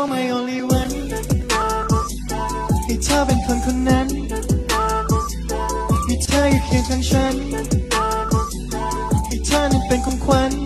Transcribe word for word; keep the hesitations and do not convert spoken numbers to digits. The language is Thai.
my only one ให้เธอเป็นคนคนนั้นให้เธออยู่เคียงข้างฉันให้เธอนั้นเป็นของขวัญ